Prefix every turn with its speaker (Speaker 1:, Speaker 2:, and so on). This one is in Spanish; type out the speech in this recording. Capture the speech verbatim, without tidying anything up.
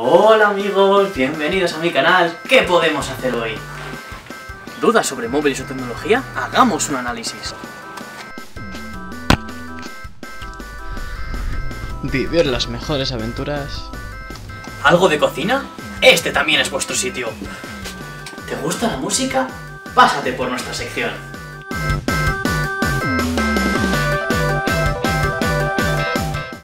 Speaker 1: Hola amigos, bienvenidos a mi canal. ¿Qué podemos hacer hoy? ¿Dudas sobre móviles o tecnología? Hagamos un análisis.
Speaker 2: Vivir las mejores aventuras.
Speaker 1: ¿Algo de cocina? Este también es vuestro sitio. ¿Te gusta la música? Pásate por nuestra sección.